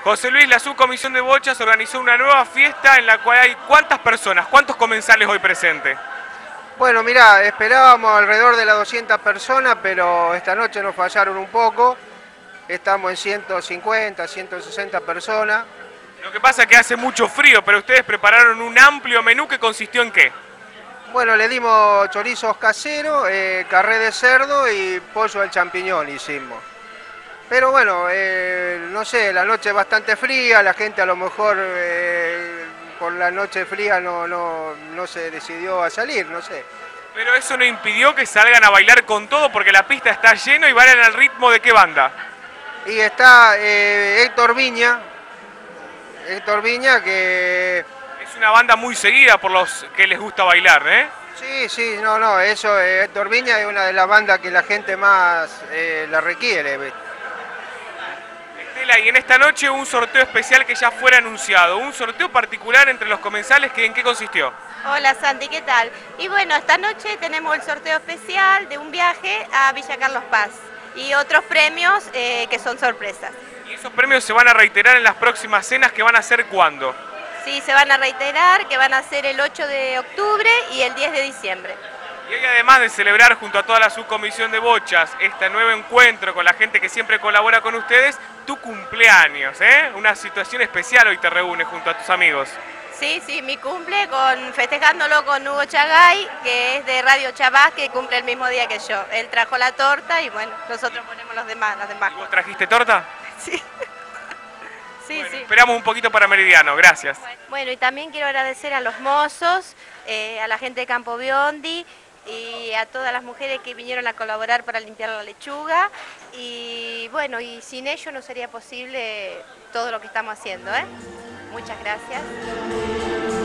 José Luis, la subcomisión de bochas organizó una nueva fiesta en la cual hay ¿cuántas personas? ¿Cuántos comensales hoy presentes? Bueno, mirá, esperábamos alrededor de las 200 personas, pero esta noche nos fallaron un poco. Estamos en 150, 160 personas. Lo que pasa es que hace mucho frío, pero ustedes prepararon un amplio menú que consistió en ¿qué? Bueno, le dimos chorizos caseros, carré de cerdo y pollo al champiñón hicimos. Pero bueno, no sé, la noche es bastante fría, la gente a lo mejor por la noche fría no se decidió a salir, no sé. Pero eso no impidió que salgan a bailar con todo porque la pista está llena y bailan al ritmo de ¿qué banda? Y está Héctor Viña que... Es una banda muy seguida por los que les gusta bailar, ¿eh? Sí, no, eso, Héctor Viña es una de las bandas que la gente más la requiere, ¿viste? Estela, y en esta noche un sorteo especial que ya fuera anunciado, un sorteo particular entre los comensales, ¿en qué consistió? Hola Santi, ¿qué tal? Y bueno, esta noche tenemos el sorteo especial de un viaje a Villa Carlos Paz y otros premios que son sorpresas. ¿Y esos premios se van a reiterar en las próximas cenas que van a ser cuándo? Sí, se van a reiterar, que van a ser el 8 de octubre y el 10 de diciembre. Y hoy, además de celebrar junto a toda la subcomisión de bochas este nuevo encuentro con la gente que siempre colabora con ustedes, tu cumpleaños, ¿eh? Una situación especial hoy te reúne junto a tus amigos. Sí, mi cumple festejándolo con Hugo Chagay, que es de Radio Chabás, que cumple el mismo día que yo. Él trajo la torta y bueno, nosotros ponemos las demás. ¿Y vos trajiste torta? Sí. Bueno, esperamos un poquito para Meridiano, gracias. Bueno, y también quiero agradecer a los mozos, a la gente de Campo Biondi y a todas las mujeres que vinieron a colaborar para limpiar la lechuga. Y bueno, y sin ellos no sería posible todo lo que estamos haciendo, ¿eh? Muchas gracias.